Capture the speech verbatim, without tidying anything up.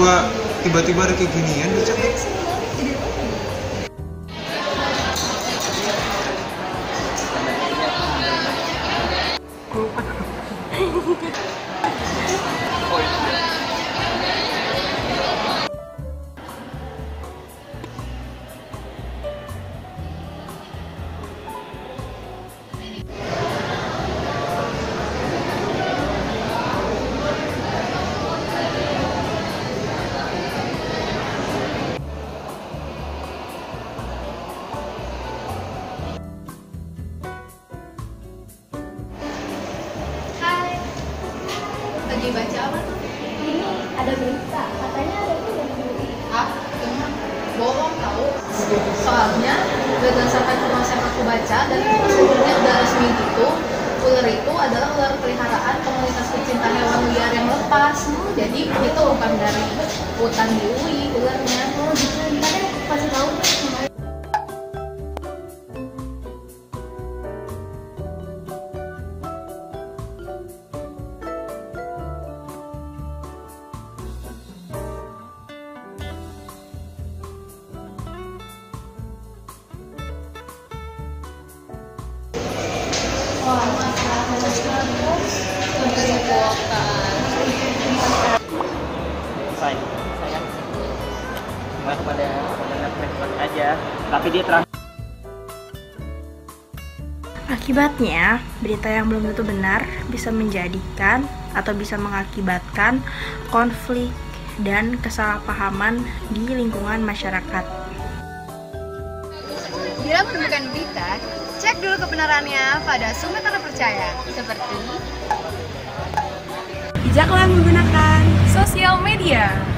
tiba-tiba tiba-tiba ada kayak ginian dicek. Lagi baca apa tuh? Ini ada berita, katanya ada itu dari Budi. Ah, bohong tahu. Soalnya berdasarkan informasi yang aku baca dan sebelumnya udah resmi gitu, ular itu adalah ular peliharaan komunitas pecinta hewan liar yang lepas. Jadi itu bukan dari hutan di U I ularnya. Oh gitu, gimana ya? Kasih tahu deh. Wah, masalah Say, sayang cuma kepada pendengar Facebook aja, tapi dia terang. Akibatnya, berita yang belum tentu benar bisa menjadikan atau bisa mengakibatkan konflik dan kesalahpahaman di lingkungan masyarakat. Bila menemukan berita, cek dulu kebenarannya pada sumber terpercaya seperti Bijaklah menggunakan sosial media.